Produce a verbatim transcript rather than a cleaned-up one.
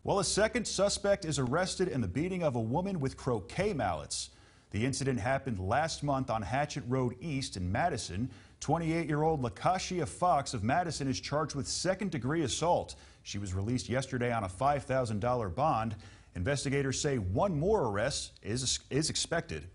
Well, a second suspect is arrested in the beating of a woman with croquet mallets. The incident happened last month on Hatchet Road East in Madison. twenty-eight-year-old Lakashia Fox of Madison is charged with second-degree assault. She was released yesterday on a five thousand dollar bond. Investigators say one more arrest is, is expected.